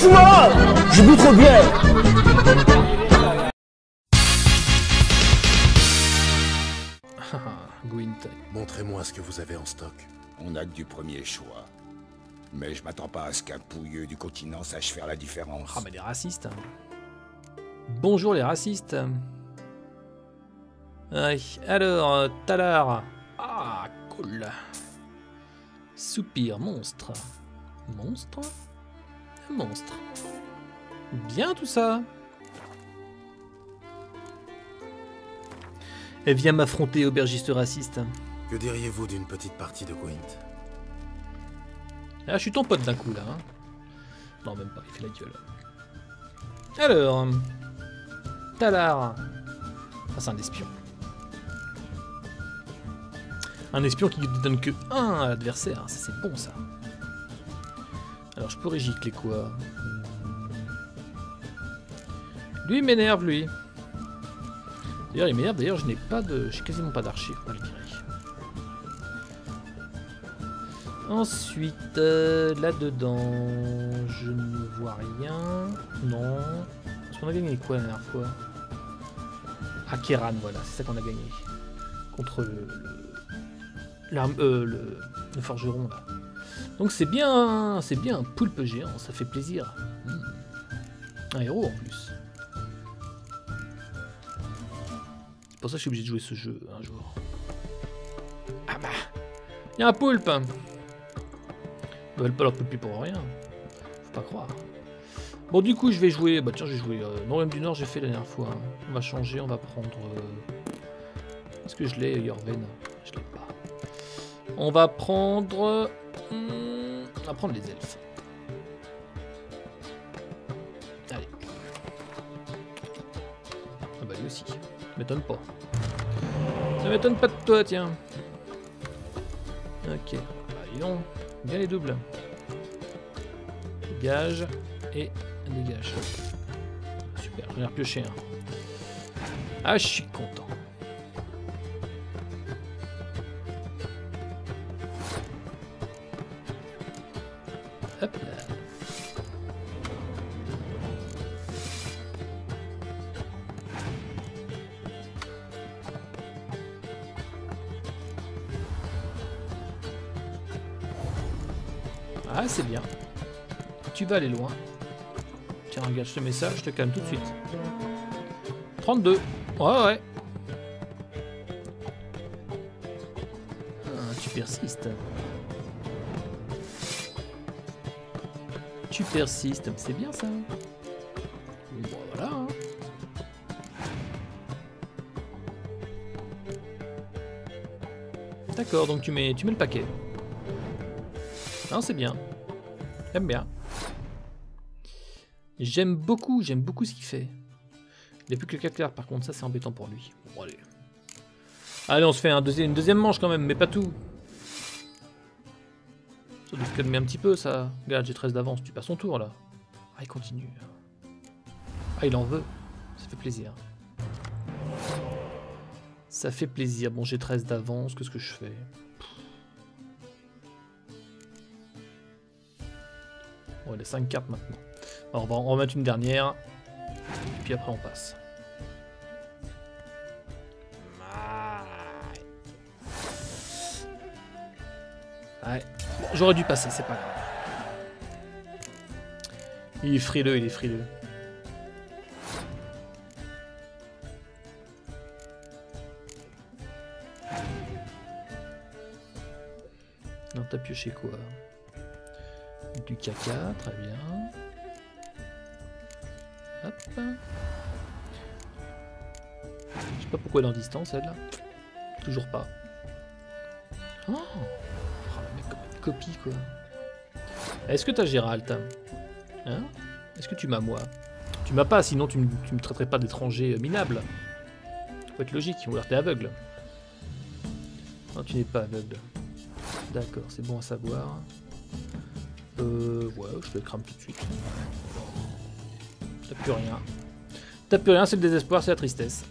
Laisse-moi! Je bois trop bien! Gwent. Montrez-moi ce que vous avez en stock. On n'a que du premier choix. Mais je m'attends pas à ce qu'un pouilleux du continent sache faire la différence. Ah, mais les racistes. Bonjour les racistes. Ouais, alors, Talar. Ah, cool. Soupir, monstre. Monstre? Un monstre. Bien tout ça. Elle vient m'affronter, aubergiste raciste. Que diriez-vous d'une petite partie de Gwent? Ah, je suis ton pote d'un coup là. Hein. Non, même pas, il fait la gueule. Alors, Talar. Ah, c'est un espion. Un espion qui ne donne que 1 à l'adversaire. Ça, c'est bon ça. Alors, je pourrais gicler quoi? Lui, il m'énerve, lui. D'ailleurs, il m'énerve. D'ailleurs, je n'ai pas de. J'ai quasiment pas d'archives, on va le virer. Ensuite, là-dedans, je ne vois rien. Non. Est-ce qu'on a gagné quoi la dernière fois? Akeran, voilà, c'est ça qu'on a gagné. Contre le forgeron, là. Donc c'est bien un poulpe géant, ça fait plaisir. Un héros, en plus. C'est pour ça que je suis obligé de jouer ce jeu, un jour. Ah bah, il y a un poulpe. Ils veulent pas leur poulpe pour rien. Faut pas croire. Bon, du coup, je vais jouer... Bah tiens, je vais jouer Royaume du Nord, j'ai fait la dernière fois. Hein. On va changer, on va prendre... Est-ce que je l'ai, Yorven? Je l'ai pas. On va prendre... On va prendre les elfes. Allez. Ah bah lui aussi. Ça m'étonne pas. Ça m'étonne pas de toi, tiens. Ok. Bah dis donc. Bien les doubles. Dégage. Et dégage. Super, j'en ai repioché un. Ah, je suis content. Hop là. Ah, c'est bien. Tu vas aller loin. Tiens, regarde ce message, je te calme tout de suite. 32. Ouais, ouais. Ah, tu persistes. Tu persistes, c'est bien ça. Bon, voilà. Hein. D'accord, donc tu mets le paquet. Non, c'est bien. J'aime bien. J'aime beaucoup ce qu'il fait. Il n'a plus que le 4 clair, par contre, ça c'est embêtant pour lui. Bon, allez. Allez, on se fait une deuxième manche quand même, mais pas tout. Ça doit se calmer un petit peu, ça. Regarde, j'ai 13 d'avance, tu passes son tour là. Ah, il continue. Ah, il en veut. Ça fait plaisir. Ça fait plaisir. Bon, j'ai 13 d'avance, qu'est-ce que je fais? Bon, il a 5 cartes maintenant. Alors, on va en remettre une dernière. Et puis après, on passe. Ouais. Bon, j'aurais dû passer, c'est pas grave. Il est frileux, il est frileux. Non, t'as pioché quoi? Du caca, très bien. Hop. Je sais pas pourquoi elle est en distance, elle. Toujours pas. Oh, le mec comme une copie, quoi. Est-ce que t'as Gérald? Hein? Est-ce que tu m'as, moi? Tu m'as pas, sinon tu me traiterais pas d'étranger minable. Faut être logique, ou alors t'es aveugle. Non, tu n'es pas aveugle. D'accord, c'est bon à savoir. Ouais, je le crame tout de suite. T'as plus rien. T'as plus rien, c'est le désespoir, c'est la tristesse.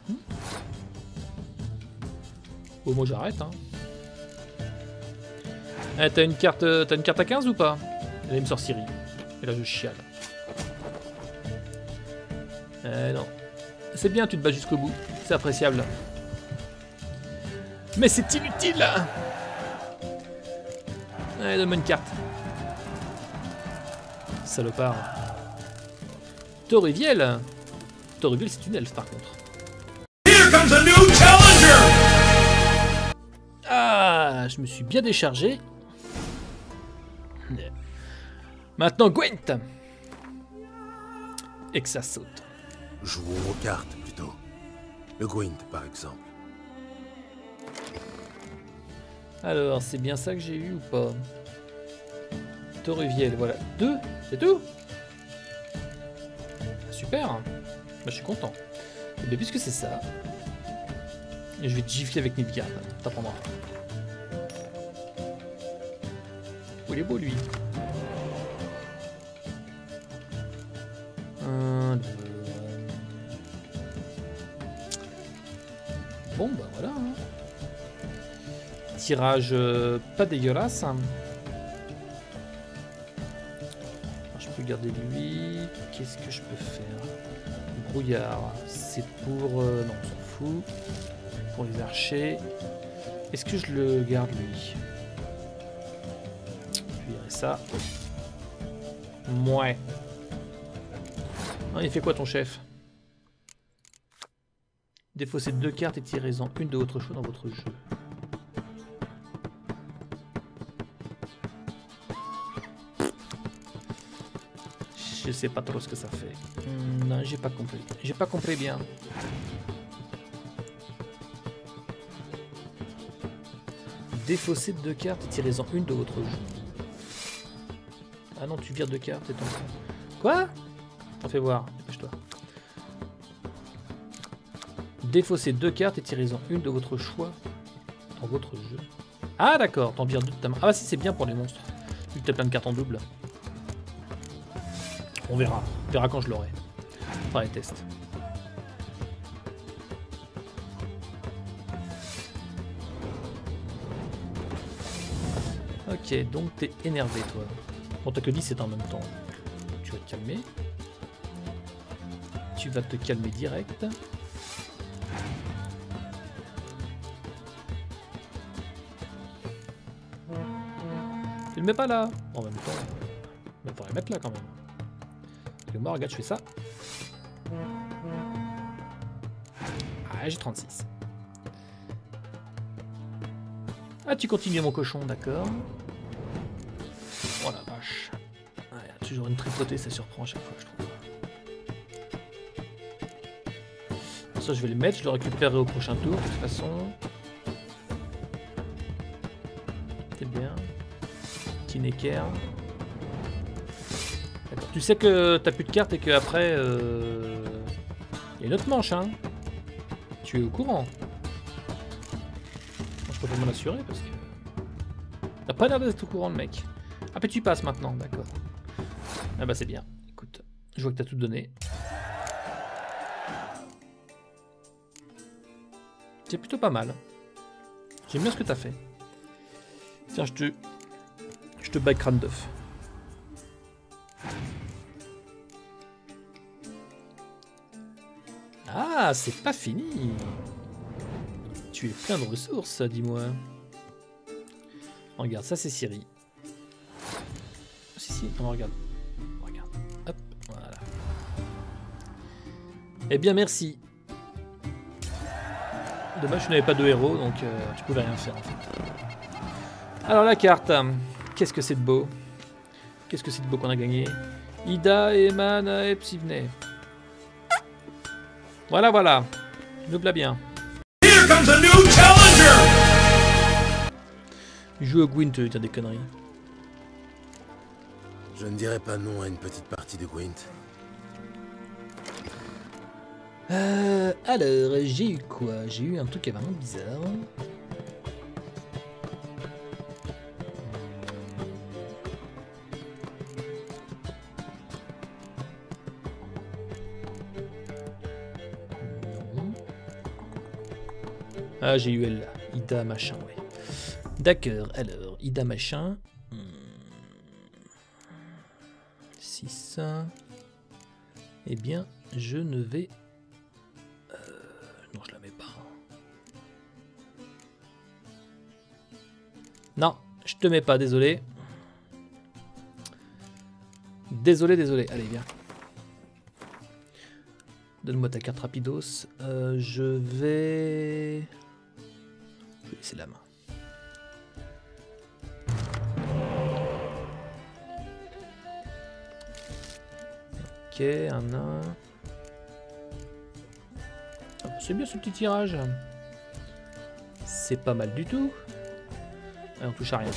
Bon, moi j'arrête, hein. Eh, t'as une carte à 15 ou pas? Elle me sorcerie. Et là je chiale. Non. C'est bien, tu te bats jusqu'au bout. C'est appréciable. Mais c'est inutile là. Allez, donne-moi une carte. Salopard. Toriviel. Toriviel, c'est une elfe par contre. Here comes a new challenger! Ah, je me suis bien déchargé. Maintenant, Gwent. Et que ça saute. Jouons aux cartes, plutôt. Le Gwent, par exemple. Alors, c'est bien ça que j'ai eu ou pas? Toriviel, voilà. 2, c'est tout? Super. Bah, je suis content. Et bien, puisque c'est ça, je vais te gifler avec Nilfgaard. T'apprendras. Oh, il est beau, lui. Bon, bah voilà. Hein. Tirage pas dégueulasse. Hein. Alors, je peux garder lui. Qu'est-ce que je peux faire? Brouillard. C'est pour... non, on s'en fout. Pour les archers. Est-ce que je le garde, lui? Je vais virer ça. Mouais. Ah, il fait quoi, ton chef? Défaussez 2 cartes et tirez-en une de votre choix dans votre jeu. Je sais pas trop ce que ça fait. Non, j'ai pas compris. J'ai pas compris bien. Défaussez 2 cartes et tirez-en une de votre jeu. Ah non, tu vires 2 cartes et t'en... Quoi? T'en fais voir, dépêche-toi. Défaussez 2 cartes et tirez-en une de votre choix dans votre jeu. Ah d'accord, t'en vires 2 de ta main. Ah bah si, c'est bien pour les monstres. Vu que t'as plein de cartes en double. On verra. On verra quand je l'aurai. On fera les tests. Ok, donc t'es énervé toi. Bon, t'as que 17 en même temps. Tu vas te calmer. Tu vas te calmer direct. Tu le mets pas là. En même temps, il faudrait le mettre là quand même. Et moi, regarde, je fais ça. Ah, j'ai 36. Ah, tu continues mon cochon, d'accord. Oh la vache. Ah, il y a toujours une tripotée, ça surprend à chaque fois, je trouve. Ça, je vais le mettre, je le récupérerai au prochain tour, de toute façon. C'est bien. Petit Necker. D'accord. Tu sais que t'as plus de cartes et qu'après, il y a une autre manche, hein. Tu es au courant. Je peux pas m'en assurer parce que... T'as pas l'air d'être au courant, le mec. Ah, puis tu passes maintenant, d'accord. Ah bah c'est bien. Écoute, je vois que t'as tout donné. C'est plutôt pas mal. J'aime bien ce que t'as fait. Tiens, je te baille crâne d'œuf. Ah, c'est pas fini. Tu es plein de ressources, dis-moi. Regarde, ça c'est Ciri. Si, on regarde. Regarde. Hop, voilà. Eh bien, merci. Dommage, je n'avais pas de héros, donc tu pouvais rien faire en fait. Alors la carte, qu'est-ce que c'est de beau? Qu'est-ce que c'est de beau qu'on a gagné? Ida, Eman et Psyvné. Voilà, voilà. Noble bien. Here comes a new challenger! Jouer au Gwent, dire des conneries. Je ne dirais pas non à une petite partie de Gwent. Alors, j'ai eu quoi? J'ai eu un truc qui est vraiment bizarre. Non. Ah, j'ai eu elle là. Ida, machin, ouais. D'accord, alors, Ida machin. 6. Eh bien, je ne vais... non, je la mets pas. Non, je te mets pas, désolé. Désolé, désolé. Allez, viens. Donne-moi ta carte rapidos. Je vais laisser la main. Ok, un nain. Ah, c'est bien ce petit tirage. C'est pas mal du tout. Ah, on touche à rien.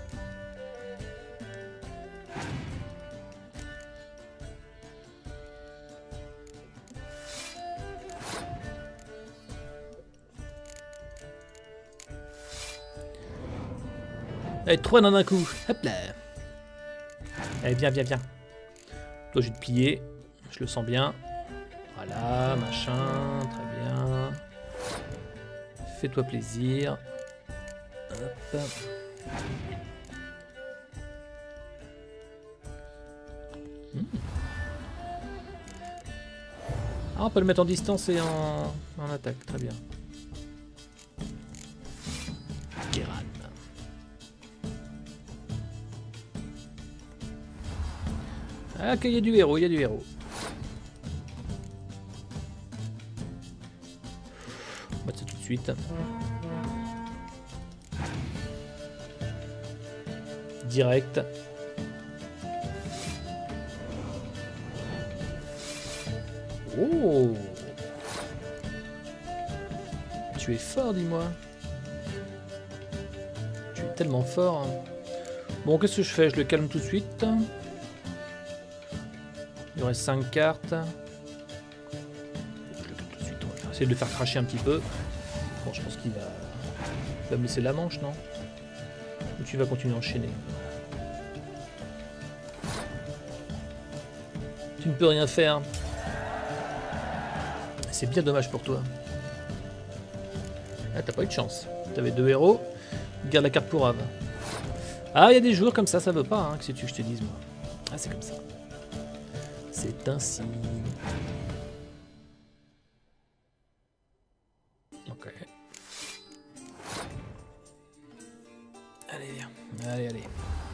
Allez, 3 dans un coup. Hop là. Allez, viens, viens, viens. Toi, je vais te plier. Je le sens bien. Voilà, machin. Très bien. Fais-toi plaisir. Hop. Ah, on peut le mettre en distance et en attaque. Très bien. Kéran. Ah, qu'il y a du héros, il y a du héros. On va mettre ça tout de suite. Direct. Oh! Tu es fort, dis-moi. Tu es tellement fort. Bon, qu'est-ce que je fais? Je le calme tout de suite. Il y aurait 5 cartes. Je le calme tout de suite. On va essayer de le faire cracher un petit peu. Bon, je pense qu'il va me laisser la manche, non? Ou tu vas continuer à enchaîner? Tu ne peux rien faire. C'est bien dommage pour toi. Ah, t'as pas eu de chance. T'avais 2 héros. Garde la carte pour Ave. Ah, il y a des jours comme ça veut pas. Hein, que si tu je te dise, moi. Ah, c'est comme ça. C'est ainsi. Ok. Allez, viens. Allez, allez.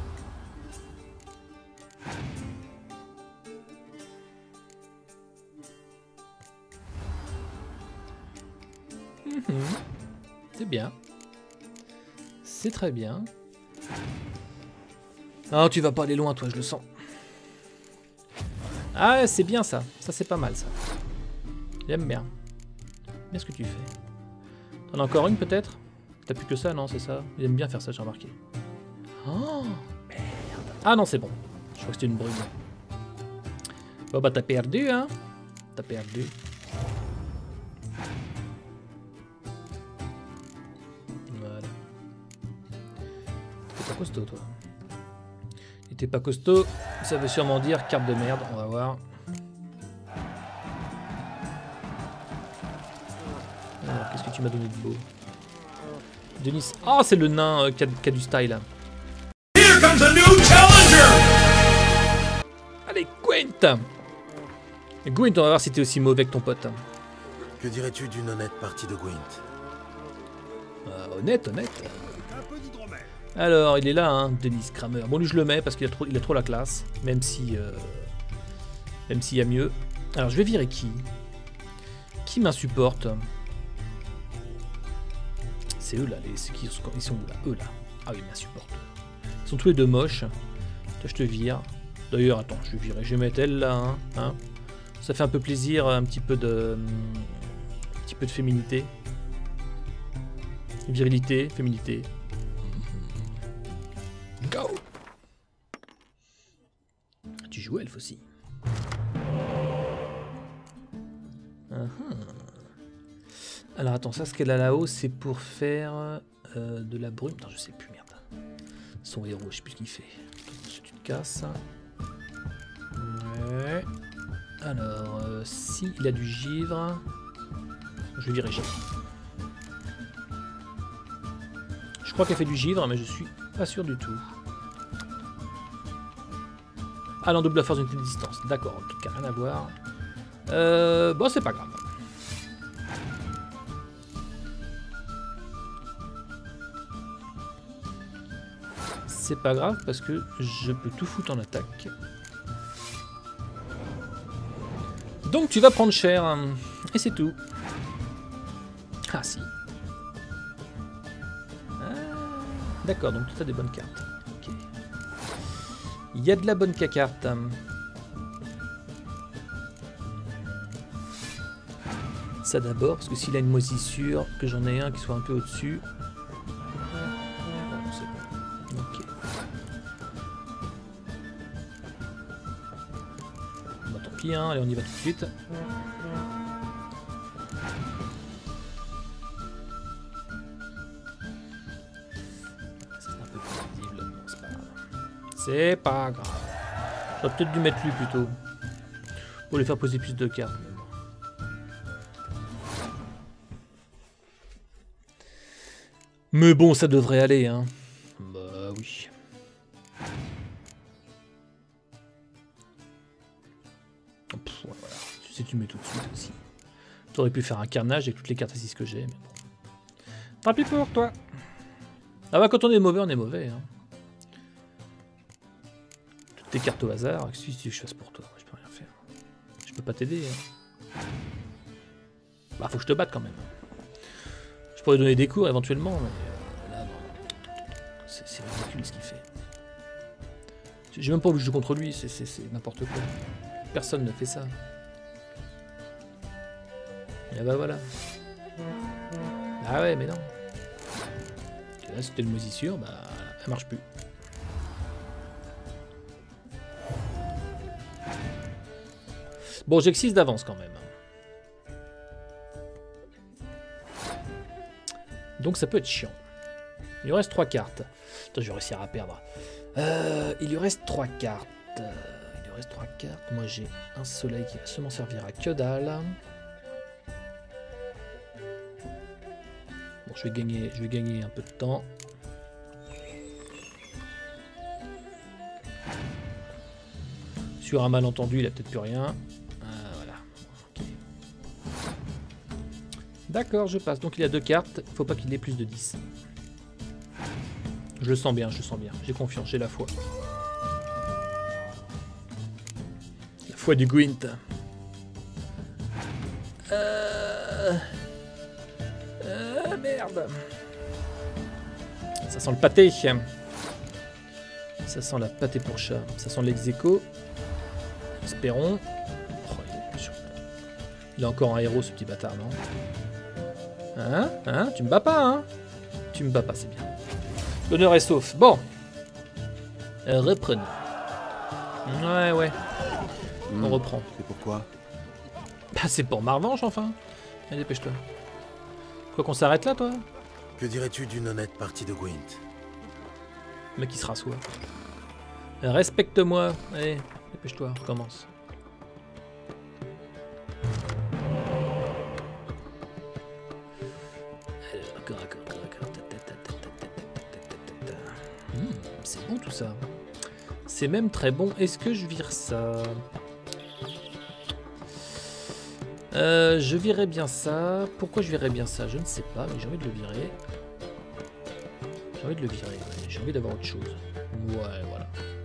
C'est bien. C'est très bien. Non, tu vas pas aller loin, toi, je le sens. Ah, c'est bien ça. Ça, c'est pas mal, ça. J'aime bien. Bien ce que tu fais. T'en as encore une, peut-être? T'as plus que ça, non, c'est ça? Il aime bien faire ça, j'ai remarqué. Oh, merde. Ah non, c'est bon. Je crois que c'était une brume. Bon, bah, t'as perdu, hein? T'as perdu. Voilà. T'es pas costaud, toi. Il était pas costaud. Ça veut sûrement dire carte de merde. On va voir. Alors, qu'est-ce que tu m'as donné de beau? Denis. Oh, c'est le nain qui a du style. Here comes a new challenger! Allez, Gwent! Gwent, on va voir si t'es aussi mauvais que ton pote. Que dirais-tu d'une honnête partie de Gwent? Honnête, honnête. Alors, il est là, hein, Denis Kramer. Bon, lui, je le mets parce qu'il a trop la classe. Même si... même s'il y a mieux. Alors, je vais virer qui? Qui m'insupporte? C'est eux, là. Ils sont où, là? Eux, là. Ah oui, ils m'insupportent. Ils sont tous les deux moches. Toi, je te vire. D'ailleurs, attends, je vais virer. Je vais mettre elle, là, hein. Ça fait un peu plaisir, un petit peu de féminité. Virilité, féminité. Go! Tu joues elfe aussi. Alors attends, ça ce qu'elle a là-haut, c'est pour faire de la brume. Attends, je sais plus, merde. Son héros, je sais plus ce qu'il fait. Tu te casses. Ouais. Alors, si il a du givre, je vais virer givre. Je crois qu'elle fait du givre, mais je suis pas sûr du tout. Ah, non, double la force d'unité de distance. D'accord, ok, rien à voir. Bon, c'est pas grave. C'est pas grave parce que je peux tout foutre en attaque. Donc tu vas prendre cher. Et c'est tout. Ah si. Ah, d'accord, donc tu as des bonnes cartes. Ok. Il y a de la bonne carte. Ça d'abord, parce que s'il a une moisissure, que j'en ai un qui soit un peu au-dessus. Bon, c'est bon. Ok. Bah, tant pis, hein. Allez, on y va tout de suite. Ça, c'est un peu plus visible. Bon, c'est pas grave. C'est pas grave. J'aurais peut-être dû mettre lui plutôt. Pour lui faire poser plus de cartes. Mais bon, ça devrait aller, hein. Bah oui. Pff, ouais, voilà. Tu sais, tu mets tout de suite aussi. T'aurais pu faire un carnage avec toutes les cartes assises que j'ai, mais bon. Tant pis pour toi. Ah bah quand on est mauvais, on est mauvais, hein. Toutes tes cartes au hasard, qu'est-ce que je fasse pour toi? Je peux rien faire. Je peux pas t'aider, hein. Bah faut que je te batte quand même. Je pourrais donner des cours éventuellement, mais là, non. C'est ridicule ce qu'il fait. J'ai même pas envie de jouer contre lui, c'est n'importe quoi. Personne ne fait ça. Et bah voilà. Ah ouais, mais non. Et là, c'était une moisissure, bah, elle marche plus. Bon, j'ai que 6 d'avance quand même. Donc ça peut être chiant. Il lui reste 3 cartes. Attends, je vais réussir à perdre. Il lui reste 3 cartes. Il lui reste 3 cartes. Moi j'ai un soleil qui va seulement servir à que dalle. Bon, je vais gagner un peu de temps. Sur un malentendu, il a peut-être plus rien. Voilà. Okay. D'accord, je passe. Donc il a 2 cartes. Faut pas qu'il ait plus de 10. Je le sens bien, je le sens bien. J'ai confiance, j'ai la foi. La foi du Gwent. Merde. Ça sent le pâté. Ça sent la pâté pour chat. Ça sent l'ex-écho. Espérons. Oh, il a encore un héros, ce petit bâtard, non? Hein? Tu me bats pas, hein? Tu me bats pas, c'est bien. L'honneur est sauf. Bon. Reprenons. Ouais. On reprend. C'est pourquoi? Bah, c'est pour ma revanche, enfin. Allez, dépêche-toi. Quoi qu'on s'arrête là, toi? Que dirais-tu d'une honnête partie de Gwent? Le mec, il se rassoit. Respecte-moi. Allez, dépêche-toi, recommence. C'est bon tout ça. C'est même très bon. Est-ce que je vire ça? Je virerais bien ça. Pourquoi je virerais bien ça? Je ne sais pas, mais j'ai envie de le virer. J'ai envie de le virer. Ouais. J'ai envie d'avoir autre chose. Ouais, voilà.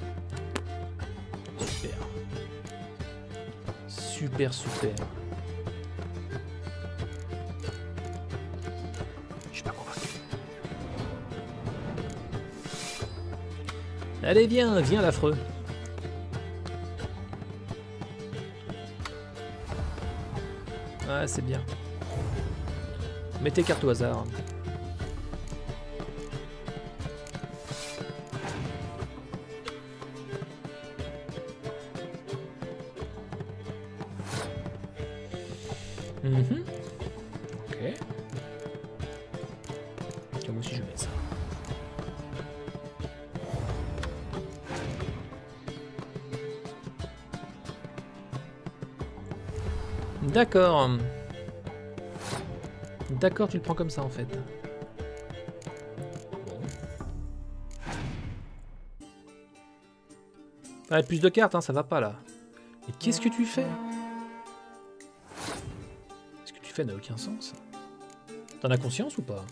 Super. Super. Je suis pas convaincu. Allez, viens l'affreux. Ouais, c'est bien. Mets tes cartes au hasard. Ok. Moi aussi je vais mettre ça. D'accord. D'accord, tu le prends comme ça en fait. Bon. Ah, plus de cartes, hein, ça va pas là. Mais qu'est-ce que tu fais? Ce que tu fais n'a aucun sens. T'en as conscience ou pas?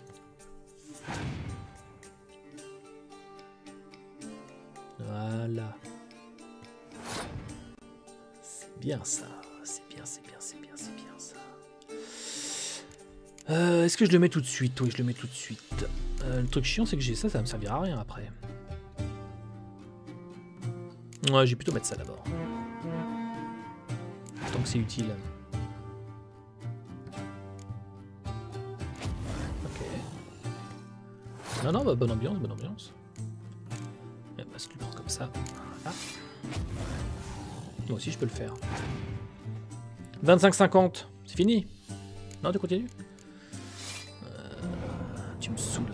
Voilà. C'est bien ça. C'est bien, c'est bien, c'est bien, c'est bien ça. Est-ce que je le mets tout de suite? Oui, je le mets tout de suite. Le truc chiant, c'est que j'ai ça, ça me servira à rien après. Ouais, je vais plutôt mettre ça d'abord. Tant que c'est utile. Ok. Non, non, bah, bonne ambiance, bonne ambiance. Et bah, si tu le prends comme ça. Voilà. Moi aussi, je peux le faire. 25,50. C'est fini? Non, tu continues? Tu me saoules.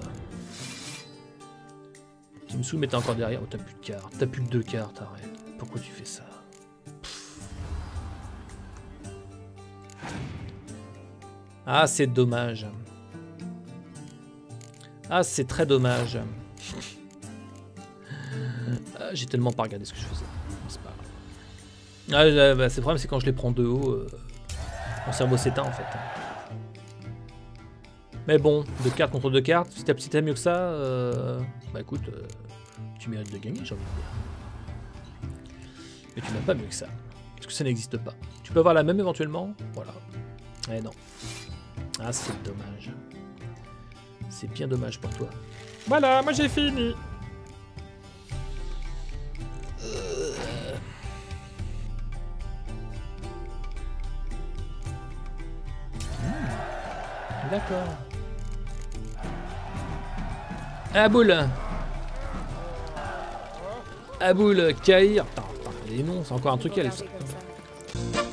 Tu me saoules, mais t'es encore derrière. Oh, t'as plus de cartes. T'as plus que 2 cartes, arrête. Pourquoi tu fais ça? Ah, c'est dommage. Ah, c'est très dommage. Ah, j'ai tellement pas regardé ce que je faisais. C'est pas grave. Ah, bah, c'est le problème, c'est quand je les prends de haut, mon cerveau s'éteint en fait. Mais bon, 2 cartes contre 2 cartes, si t'as mieux que ça, bah écoute, tu mérites de gagner, j'ai envie de dire. Mais tu n'as pas mieux que ça, parce que ça n'existe pas. Tu peux avoir la même éventuellement, voilà. Eh non. Ah, c'est dommage. C'est bien dommage pour toi. Voilà, moi j'ai fini. D'accord. Aboul. Aboul, Kair. Putain, les noms, c'est encore un truc à